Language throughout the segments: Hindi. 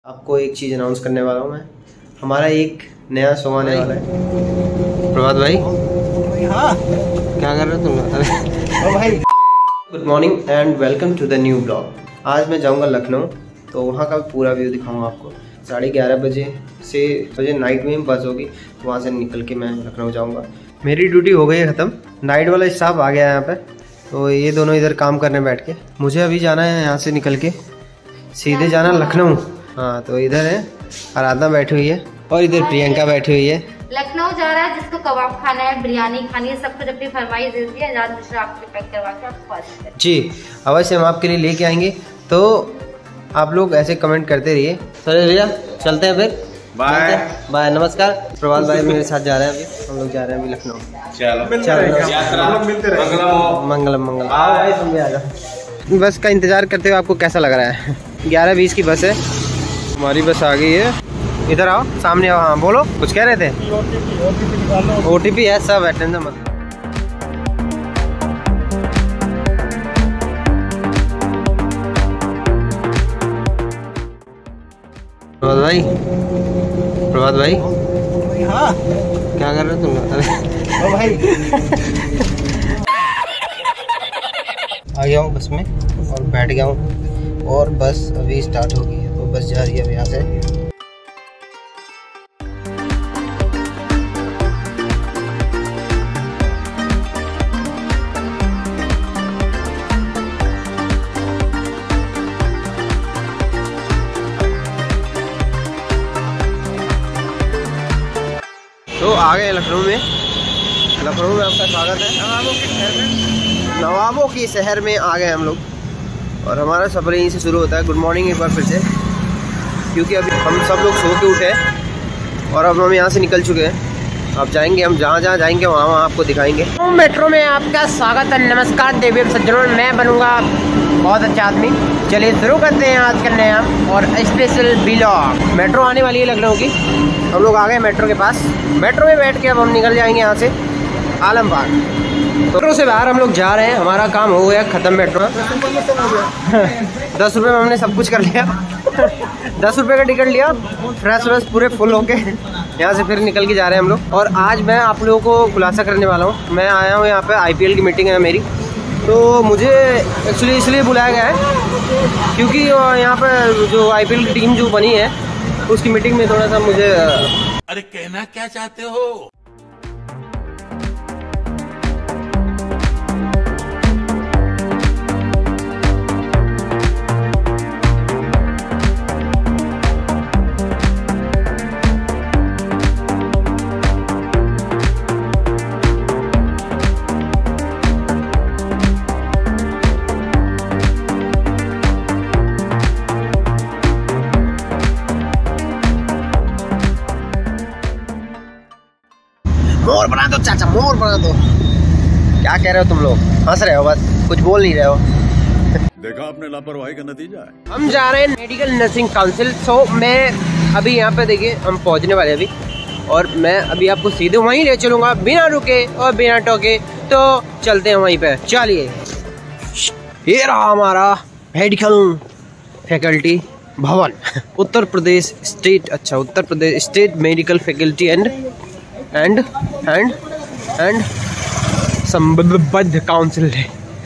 आपको एक चीज़ अनाउंस करने वाला हूँ मैं। हमारा एक नया शो आने वाला है। प्रभात भाई, हाँ क्या कर रहे हो तुम? ओ भाई, good morning and welcome to the new blog. आज मैं जाऊँगा लखनऊ, तो वहाँ का पूरा व्यू दिखाऊँगा आपको। 11:30 बजे से नाइट में बस होगी, तो वहाँ से निकल के मैं लखनऊ जाऊँगा। मेरी ड्यूटी हो गई है ख़त्म, नाइट वाला स्टाफ आ गया है यहाँ पे, तो ये दोनों इधर काम करने बैठ के। मुझे अभी जाना है यहाँ से निकल के सीधे जाना लखनऊ। हाँ, तो इधर है आराधना बैठी हुई है और इधर प्रियंका बैठी हुई है। लखनऊ जा रहा है, जिसको कबाब खाना है, बिरयानी खानी है, सब कुछ अपनी फरमाइश दे दी है। आपके पैक करवा के आपको जी अवश्य हम आपके लिए लेके आएंगे, तो आप लोग ऐसे कमेंट करते रहिए। चलिए भैया चलते हैं फिर। बाय बाय, नमस्कार। प्रभात भाई मेरे साथ जा रहे हैं, अभी हम लोग जा रहे हैं अभी लखनऊ। चलो मंगलम मंगलम। आओ भाई तुम भी आ जाओ। बस का इंतजार करते हुए आपको कैसा लग रहा है? 11:20 की बस है, हमारी बस आ गई है। इधर आओ, सामने आओ। हाँ बोलो, कुछ कह रहे थे? OTP है, सब अटेंड मत। प्रभात भाई, प्रभात भाई, हाँ क्या कर रहे हो तुम? ओ भाई आ गया हूँ बस में और बैठ गया हूँ, और बस अभी स्टार्ट हो गई है, तो बस जा रही है अब यहाँ से। तो आ गए लखनऊ में। लखनऊ में आपका स्वागत है। नवाबों की शहर में आ गए हम लोग, और हमारा सफर यहीं से शुरू होता है। गुड मॉर्निंग एक बार फिर से, क्योंकि अभी हम सब लोग सो के उठे हैं और अब हम यहाँ से निकल चुके हैं। अब जाएंगे, हम जहाँ जहाँ जाएंगे वहाँ आपको दिखाएंगे। मेट्रो में आपका स्वागत है। नमस्कार देवी सज्जनों, मैं बनूंगा बहुत अच्छा आदमी। चलिए शुरू करते हैं आज का नया और स्पेशल व्लॉग। मेट्रो आने वाली है लखनऊ की, हम लोग आ गए मेट्रो के पास। मेट्रो में बैठ के अब हम निकल जाएंगे यहाँ से आलमबाग। मेट्रो से बाहर हम लोग जा रहे हैं, हमारा काम हो गया ख़त्म। मेट्रो 10 रुपये में हमने सब कुछ कर लिया। 10 रुपये का टिकट लिया, फ्रेश व्रेश पूरे फुल होके यहाँ से फिर निकल के जा रहे हैं हम लोग। और आज मैं आप लोगों को खुलासा करने वाला हूँ। मैं आया हूँ यहाँ पे, IPL की मीटिंग है मेरी, तो मुझे एक्चुअली इसलिए बुलाया गया है क्योंकि यहाँ पर जो IPL की टीम जो बनी है उसकी मीटिंग में थोड़ा सा मुझे। अरे कहना क्या चाहते हो? मोर बना दो चाचा, मोर बना दो। क्या कह रहे हो तुम लोग? हंस रहे हो बस, कुछ बोल नहीं रहे हो। देखा आपने लापरवाही का नतीजा है। हम जा रहे हैं मेडिकल नर्सिंग काउंसिल। सो मैं अभी यहाँ पे देखिए, हम पहुँचने वाले अभी, और मैं अभी आपको सीधे वहीं ले चलूँगा बिना रुके और बिना टोके। तो चलते हैं वहीं पे, चलिए। ये रहा हमारा मेडिकल फैकल्टी भवन। Uttar Pradesh state medical faculty and संबद्ध काउंसिल है।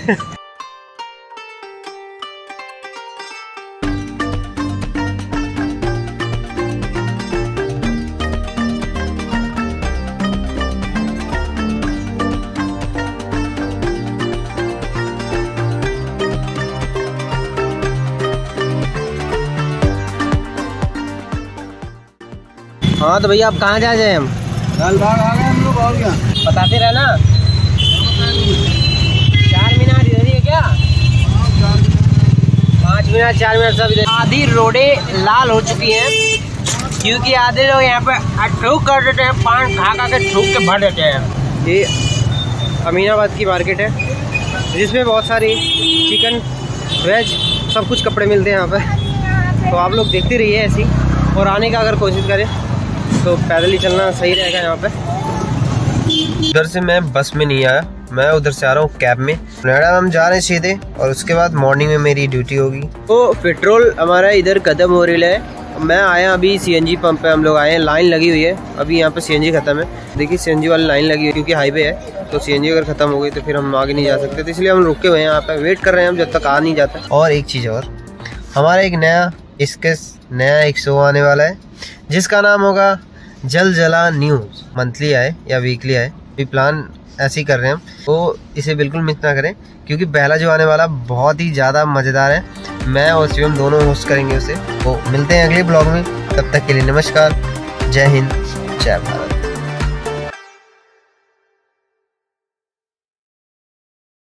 हाँ तो भैया आप कहाँ जा रहे हैं? हम लालबाग आ गए हम लोग, और क्या बताते रहना। 4 मीनार इधर ही है क्या? 5 मीनार 4 मीनार सब इधर। आधी रोडें लाल हो चुकी हैं क्योंकि आधे लोग यहाँ पे ठूक कर देते हैं, पान खा के ठूक के भर देते हैं। ये अमीनाबाद की मार्केट है, जिसमें बहुत सारी चिकन वेज सब कुछ कपड़े मिलते हैं यहाँ पे। तो आप लोग देखते रहिए ऐसी, और आने का अगर कोशिश करें तो पैदल ही चलना सही रहेगा यहाँ पे। उधर से मैं बस में नहीं आया, मैं उधर से आ रहा हूँ कैब में। नोएडा हम जा रहे हैं सीधे, और उसके बाद मॉर्निंग में मेरी ड्यूटी होगी। तो पेट्रोल हमारा इधर खत्म हो रही है, मैं आया अभी सीएनजी पंप पे, हम लोग आए हैं, लाइन लगी हुई है अभी यहाँ पे। सीएनजी खत्म है, देखिए सीएनजी वाली लाइन लगी हुई है क्योंकि हाईवे है, तो सीएनजी अगर खत्म हो गई तो फिर हम आगे नहीं जा सकते, तो इसलिए हम रुके हुए हैं यहाँ पे, वेट कर रहे हैं हम जब तक आ नहीं जाता। और एक चीज़ और, हमारा एक नया एक शो आने वाला है जिसका नाम होगा जल जला न्यूज़। मंथली आए या वीकली आए, भी प्लान ऐसे ही कर रहे हैं हम, तो इसे बिल्कुल मिस ना करें क्योंकि पहला जो आने वाला बहुत ही ज़्यादा मज़ेदार है। मैं और शिवम दोनों होस्ट करेंगे उसे। तो मिलते हैं अगले ब्लॉग में, तब तक के लिए नमस्कार, जय हिंद, जय भारत।